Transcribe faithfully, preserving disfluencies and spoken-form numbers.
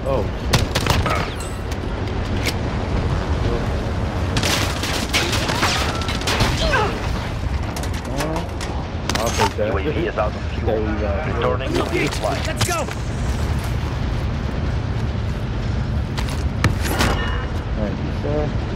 Oh, uh, I'll take that. U A V is out of fuel. There we go. Returning to the flight. Let's go! Thank you, sir.